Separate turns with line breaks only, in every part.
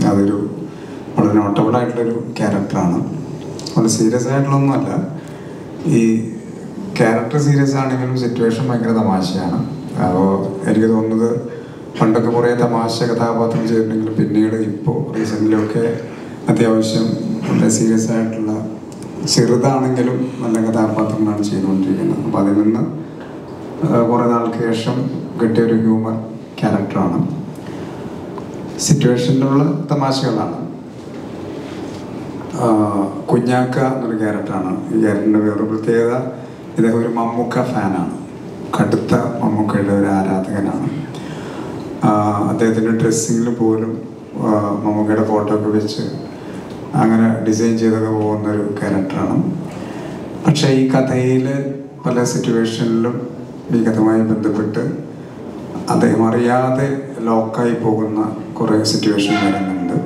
അതൊരു വളരെ നോട്ടബിളായിട്ടുള്ളൊരു ക്യാരക്ടറാണ്. വളരെ സീരിയസ് ആയിട്ടുള്ളൊന്നുമല്ല. ഈ ക്യാരക്ടർ സീരിയസ് ആണെങ്കിലും സിറ്റുവേഷൻ ഭയങ്കര തമാശയാണ്. അപ്പോൾ എനിക്ക് തോന്നുന്നത് പണ്ടൊക്കെ കുറേ തമാശ കഥാപാത്രം ചെയ്തിട്ടുണ്ടെങ്കിലും പിന്നീട് ഇപ്പോൾ റീസെൻ്റിലൊക്കെ അത്യാവശ്യം വളരെ സീരിയസ് ആയിട്ടുള്ള ചെറുതാണെങ്കിലും നല്ല കഥാപാത്രങ്ങളാണ് ചെയ്തുകൊണ്ടിരിക്കുന്നത്. അപ്പോൾ അതിൽ നിന്ന് കുറേ നാൾക്ക് ശേഷം കിട്ടിയൊരു ഹ്യൂമർ ക്യാരക്ടറാണ്. സിറ്റുവേഷനിലുള്ള തമാശകളാണ്. കുഞ്ഞാക്ക എന്നൊരു ക്യാരക്ടറാണ്. ഈ ക്യാരക്ടറിൻ്റെ വേറൊരു പ്രത്യേകത, ഇദ്ദേഹം ഒരു മമ്മൂക്ക ഫാനാണ്. കടുത്ത മമ്മൂക്കയുടെ ഒരു ആരാധകനാണ്. അദ്ദേഹത്തിൻ്റെ ഡ്രസ്സിങ്ങിൽ പോലും മമ്മൂക്കയുടെ ഫോട്ടോ ഒക്കെ വെച്ച് അങ്ങനെ ഡിസൈൻ ചെയ്തൊക്കെ പോകുന്നൊരു ക്യാരക്ടറാണ്. പക്ഷേ ഈ കഥയിൽ പല സിറ്റുവേഷനിലും ഈ കഥയുമായി ബന്ധപ്പെട്ട് അദ്ദേഹം അറിയാതെ ലോക്കായി പോകുന്ന കുറേ സിറ്റുവേഷൻ വരുന്നുണ്ട്.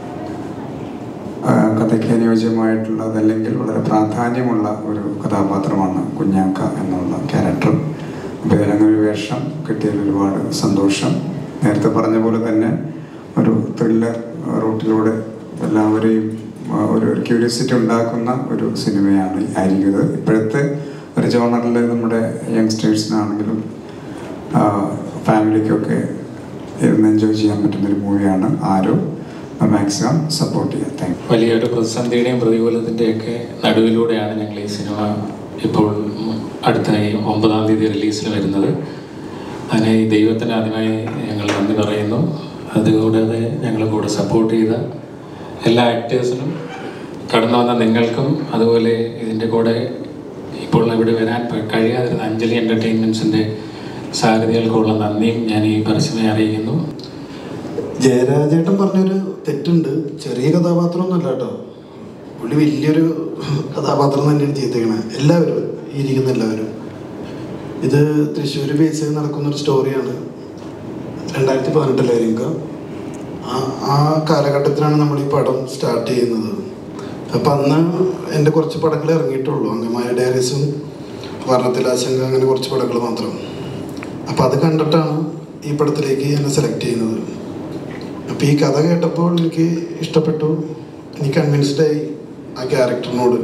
കഥയ്ക്ക് അനുയോജ്യമായിട്ടുള്ളതല്ലെങ്കിൽ വളരെ പ്രാധാന്യമുള്ള ഒരു കഥാപാത്രമാണ് കുഞ്ഞാക്ക എന്നുള്ള ക്യാരക്ടർ. അപ്പോൾ ഇതിലങ്ങനെ ഒരു വേഷം കിട്ടിയതിൽ ഒരുപാട് സന്തോഷം. നേരത്തെ പറഞ്ഞ പോലെ തന്നെ ഒരു ത്രില്ലർ റൂട്ടിലൂടെ എല്ലാവരെയും ഒരു ക്യൂരിയോസിറ്റി ഉണ്ടാക്കുന്ന ഒരു സിനിമയാണ് ആയിരിക്കും ഇത്. ഇപ്പോഴത്തെ ഒരു ജോണറിൽ നമ്മുടെ യങ്സ്റ്റേഴ്സിനാണെങ്കിലും ഫാമിലിക്കൊക്കെ ഇരുന്ന് എൻജോയ് ചെയ്യാൻ പറ്റുന്നൊരു മൂവിയാണ് ആരോ. മാക്സിമം സപ്പോർട്ട് ചെയ്യാം. Thank you.
വലിയൊരു പ്രതിസന്ധിയുടെയും പ്രതികൂലത്തിൻ്റെയൊക്കെ നടുവിലൂടെയാണ് ഞങ്ങൾ ഈ സിനിമ ഇപ്പോൾ അടുത്ത 9-ാം തീയതി റിലീസിന് വരുന്നത്. അതിന് ഈ ദൈവത്തിന് ആദ്യമായി ഞങ്ങൾ നന്ദി പറയുന്നു. അതുകൂടാതെ ഞങ്ങൾ കൂടെ സപ്പോർട്ട് ചെയ്ത എല്ലാ ആക്ടേഴ്സിനും, കടന്നു വന്ന നിങ്ങൾക്കും, അതുപോലെ ഇതിൻ്റെ കൂടെ ഇപ്പോൾ ഇവിടെ വരാൻ കഴിയാതിരുന്ന അഞ്ജലി എൻ്റർടൈൻമെൻറ്റ്സിൻ്റെ സാരഥികൾക്കുള്ള നന്ദിയും ഞാൻ ഈ പരസ്യമായി അറിയിക്കുന്നു.
ജയരാജേട്ടൻ പറഞ്ഞൊരു തെറ്റുണ്ട്. ചെറിയ കഥാപാത്രമൊന്നുമല്ല കേട്ടോ, പുള്ളി വലിയൊരു കഥാപാത്രം തന്നെയാണ് ചെയ്തേക്കണത്. എല്ലാവരും ഇരിക്കുന്ന എല്ലാവരും. ഇത് തൃശ്ശൂർ ബേസ് ചെയ്ത് നടക്കുന്നൊരു സ്റ്റോറിയാണ്. 2018 ആ കാലഘട്ടത്തിലാണ് നമ്മൾ ഈ പടം സ്റ്റാർട്ട് ചെയ്യുന്നത്. അപ്പം അന്ന് എൻ്റെ കുറച്ച് പടങ്ങൾ ഇറങ്ങിയിട്ടുള്ളൂ. അങ്കമായ ഡയറീസും വർണ്ണത്തിലാശങ്ക, അങ്ങനെ കുറച്ച് പടങ്ങൾ മാത്രം. അപ്പം അത് കണ്ടിട്ടാണ് ഈ പടത്തിലേക്ക് എന്നെ സെലക്ട് ചെയ്യുന്നത്. അപ്പോൾ ഈ കഥ കേട്ടപ്പോൾ എനിക്ക് ഇഷ്ടപ്പെട്ടു. എനിക്ക് കൺവിൻസ്ഡായി ആ ക്യാരക്ടറിനോട്.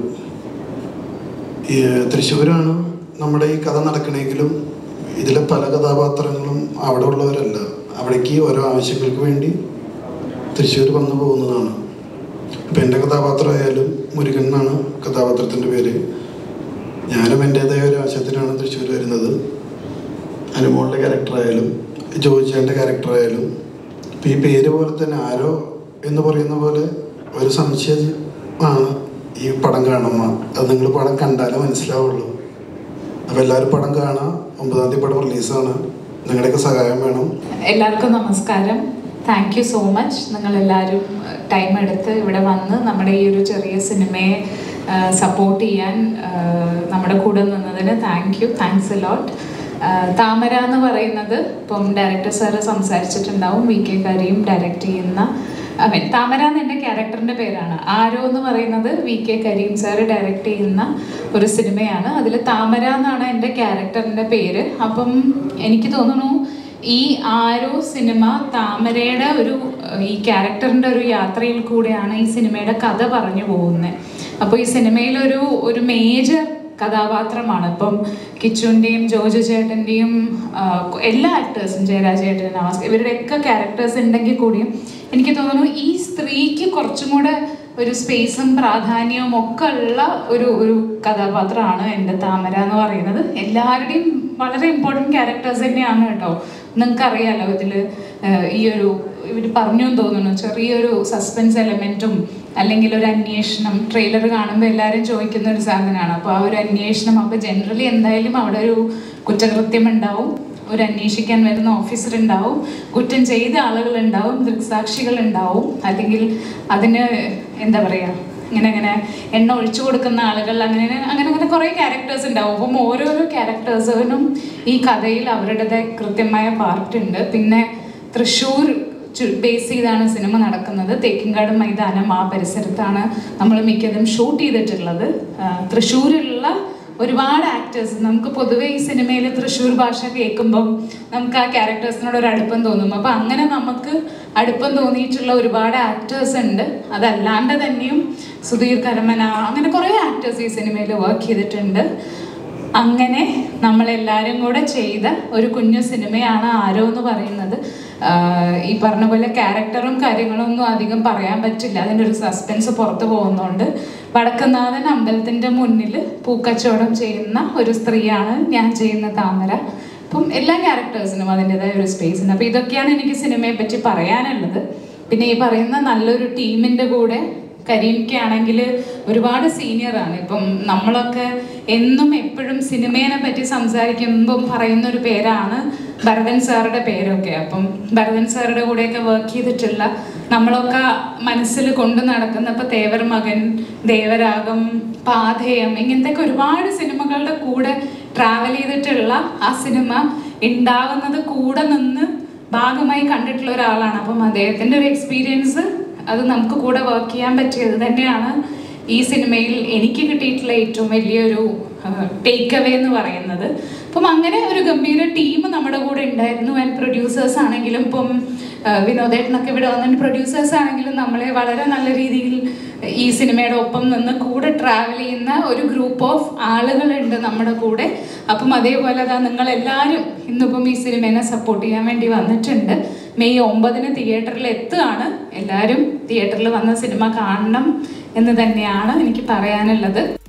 ഈ തൃശ്ശൂരാണ് നമ്മുടെ ഈ കഥ നടക്കണമെങ്കിലും ഇതിലെ പല കഥാപാത്രങ്ങളും അവിടെ ഉള്ളവരല്ല. അവിടേക്ക് ഓരോ ആവശ്യങ്ങൾക്ക് വേണ്ടി തൃശ്ശൂർ വന്നു പോകുന്നതാണ്. ഇപ്പം എൻ്റെ കഥാപാത്രമായാലും മുരുകൻ എന്നാണ് കഥാപാത്രത്തിൻ്റെ പേര്. ഞാനും എൻ്റേതായ ഒരു ആവശ്യത്തിനാണ് തൃശ്ശൂർ വരുന്നത്. അനുമോളുടെ ക്യാരക്ടറായാലും ജോജിയുടെ ക്യാരക്ടറായാലും ഇപ്പം ഈ പേര് പോലെ തന്നെ ആരോ എന്ന് പറയുന്ന പോലെ ഒരു സംശയമാണ് ഈ പടം കാണുമ്പോൾ. അത് നിങ്ങൾ പടം കണ്ടാലേ മനസ്സിലാവുള്ളൂ. അപ്പോൾ എല്ലാവരും പടം കാണാം. 9-ാം തീയതി പടം റിലീസാണ്. നിങ്ങളുടെയൊക്കെ സഹായം വേണം.
എല്ലാവർക്കും നമസ്കാരം. Thank you so much. നിങ്ങളെല്ലാവരും ടൈം എടുത്ത് ഇവിടെ വന്ന് നമ്മുടെ ഈ ഒരു ചെറിയ സിനിമയെ സപ്പോർട്ട് ചെയ്യാൻ നമ്മുടെ കൂടെ നിന്നതിന് താങ്ക്സ് എ ലോട്ട്. താമര എന്ന് പറയുന്നത് ഇപ്പം ഡയറക്ടർ സാറ് സംസാരിച്ചിട്ടുണ്ടാവും. VK കരീം ഡയറക്റ്റ് ചെയ്യുന്ന, താമര എന്ന് എൻ്റെ ക്യാരക്ടറിൻ്റെ പേരാണ്. ആരോ എന്ന് പറയുന്നത് VK കരീം സാറ് ഡയറക്റ്റ് ചെയ്യുന്ന ഒരു സിനിമയാണ്. അതിൽ താമര എന്നാണ് എൻ്റെ ക്യാരക്ടറിൻ്റെ പേര്. അപ്പം എനിക്ക് തോന്നുന്നു ഈ ആരോ സിനിമ താമരയുടെ ഈ ക്യാരക്ടറിൻ്റെ ഒരു യാത്രയിൽ കൂടെയാണ് ഈ സിനിമയുടെ കഥ പറഞ്ഞു പോകുന്നത്. അപ്പോൾ ഈ സിനിമയിലൊരു മേജർ കഥാപാത്രമാണ്. ഇപ്പം കിച്ചുവിൻ്റെയും ജോജു ചേട്ടൻ്റെയും എല്ലാ ആക്ടേഴ്സും, ജയരാജേട്ടൻ, നവാസ്, ഇവരുടെയൊക്കെ ക്യാരക്ടേഴ്സ് ഉണ്ടെങ്കിൽ കൂടിയും എനിക്ക് തോന്നുന്നു ഈ സ്ത്രീക്ക് കുറച്ചും കൂടെ ഒരു സ്പേസും പ്രാധാന്യവും ഒക്കെ ഉള്ള ഒരു കഥാപാത്രമാണ് എൻ്റെ താമര എന്ന് പറയുന്നത്. എല്ലാവരുടെയും വളരെ ഇമ്പോർട്ടൻറ്റ് ക്യാരക്ടേഴ്സ് തന്നെയാണ് കേട്ടോ. നിങ്ങൾക്കറിയാലോ ഇതിൽ ഇവർ പറഞ്ഞു തോന്നുന്നു ചെറിയൊരു സസ്പെൻസ് എലമെൻറ്റും അല്ലെങ്കിൽ ഒരു അന്വേഷണം. ട്രെയിലർ കാണുമ്പോൾ എല്ലാവരും ചോദിക്കുന്ന ഒരു സാധനമാണ്. അപ്പോൾ ആ ഒരു അന്വേഷണം, അപ്പോൾ ജനറലി എന്തായാലും അവിടെ ഒരു കുറ്റകൃത്യം ഉണ്ടാവും, ഒരു അന്വേഷിക്കാൻ വരുന്ന ഓഫീസർ ഉണ്ടാവും, കുറ്റം ചെയ്ത ആളുകളുണ്ടാവും, ദൃക്സാക്ഷികളുണ്ടാവും, അല്ലെങ്കിൽ അതിന് എന്താ പറയുക, ഇങ്ങനെ എണ്ണ ഒഴിച്ചു കൊടുക്കുന്ന ആളുകൾ, അങ്ങനെ കുറേ ക്യാരക്ടേഴ്സ് ഉണ്ടാവും. അപ്പം ഓരോരോ ക്യാരക്ടേഴ്സിനും ഈ കഥയിൽ അവരുടേതായ കൃത്യമായ പാർട്ടുണ്ട്. പിന്നെ തൃശ്ശൂർ ബേസ് ചെയ്താണ് സിനിമ നടക്കുന്നത്. തേക്കിൻകാട് മൈതാനം ആ പരിസരത്താണ് നമ്മൾ മിക്കതും ഷൂട്ട് ചെയ്തിട്ടുള്ളത്. തൃശ്ശൂരിലുള്ള ഒരുപാട് ആക്ടേഴ്സ്, നമുക്ക് പൊതുവേ ഈ സിനിമയിൽ തൃശ്ശൂർ ഭാഷ കേൾക്കുമ്പം നമുക്ക് ആ ക്യാരക്ടേഴ്സിനോട് ഒരു അടുപ്പം തോന്നും. അപ്പം അങ്ങനെ നമുക്ക് അടുപ്പം തോന്നിയിട്ടുള്ള ഒരുപാട് ആക്ടേഴ്സ് ഉണ്ട്. അതല്ലാണ്ട് തന്നെയും സുധീർ കരമന, അങ്ങനെ കുറേ ആക്ടേഴ്സ് ഈ സിനിമയിൽ വർക്ക് ചെയ്തിട്ടുണ്ട്. അങ്ങനെ നമ്മളെല്ലാവരും കൂടെ ചെയ്ത ഒരു കുഞ്ഞു സിനിമയാണ് ആരോ എന്ന് പറയുന്നത്. ഈ പറഞ്ഞ പോലെ ക്യാരക്ടറും കാര്യങ്ങളും ഒന്നും അധികം പറയാൻ പറ്റില്ല, അതിൻ്റെ ഒരു സസ്പെൻസ് പുറത്തു പോകുന്നുണ്ട്. വടക്കുന്നാഥൻ അമ്പലത്തിൻ്റെ മുന്നിൽ പൂക്കച്ചവടം ചെയ്യുന്ന ഒരു സ്ത്രീയാണ് ഞാൻ ചെയ്യുന്ന താമര. അപ്പം എല്ലാ ക്യാരക്ടേഴ്സിനും അതിൻ്റെതായ ഒരു സ്പേസ് ഉണ്ട്. അപ്പം ഇതൊക്കെയാണ് എനിക്ക് സിനിമയെ പറ്റി പറയാനുള്ളത്. പിന്നെ ഈ പറയുന്ന നല്ലൊരു ടീമിൻ്റെ കൂടെ കരീംക്കാണെങ്കിൽ ഒരുപാട് സീനിയറാണ്. ഇപ്പം നമ്മളൊക്കെ എന്നും എപ്പോഴും സിനിമയെ പറ്റി സംസാരിക്കുമ്പം പറയുന്നൊരു പേരാണ് ഭരതൻ സാറുടെ പേരൊക്കെ. അപ്പം ഭരതൻ സാറുടെ കൂടെയൊക്കെ വർക്ക് ചെയ്തിട്ടുള്ള നമ്മളൊക്കെ മനസ്സിൽ കൊണ്ടു നടക്കുന്ന ഇപ്പം തേവർ മകൻ, ദേവരാഗം, പാഥേയം, ഇങ്ങനത്തെയൊക്കെ ഒരുപാട് സിനിമകളുടെ കൂടെ ട്രാവൽ ചെയ്തിട്ടുള്ള ആ സിനിമ ഉണ്ടാവുന്നത് കൂടെ നിന്ന് ഭാഗമായി കണ്ടിട്ടുള്ള ഒരാളാണ്. അപ്പം അദ്ദേഹത്തിൻ്റെ ഒരു എക്സ്പീരിയൻസ് അത് നമുക്ക് കൂടെ വർക്ക് ചെയ്യാൻ പറ്റിയത് തന്നെയാണ് ഈ സിനിമയിൽ എനിക്ക് കിട്ടിയിട്ടുള്ള ഏറ്റവും വലിയൊരു ടേക്ക് അവേ എന്ന് പറയുന്നത്. അപ്പം അങ്ങനെ ഒരു ഗംഭീര ടീം നമ്മുടെ കൂടെ ഉണ്ടായിരുന്നു. ആൻഡ് പ്രൊഡ്യൂസേഴ്സ് ആണെങ്കിലും ഇപ്പം വിനോദേട്ടനൊക്കെ ഇവിടെ വന്നിട്ട് പ്രൊഡ്യൂസേഴ്സ് ആണെങ്കിലും നമ്മളെ വളരെ നല്ല രീതിയിൽ ഈ സിനിമയുടെ ഒപ്പം നിന്ന് കൂടെ ട്രാവൽ ചെയ്യുന്ന ഒരു ഗ്രൂപ്പ് ഓഫ് ആളുകളുണ്ട് നമ്മുടെ കൂടെ. അപ്പം അതേപോലെ അതാ നിങ്ങളെല്ലാവരും ഇന്നിപ്പം ഈ സിനിമേനെ സപ്പോർട്ട് ചെയ്യാൻ വേണ്ടി വന്നിട്ടുണ്ട്. മെയ് 9 തിയേറ്ററിൽ എത്തുകയാണ്. എല്ലാവരും തിയേറ്ററിൽ വന്ന സിനിമ കാണണം എന്ന് തന്നെയാണ് എനിക്ക് പറയാനുള്ളത്.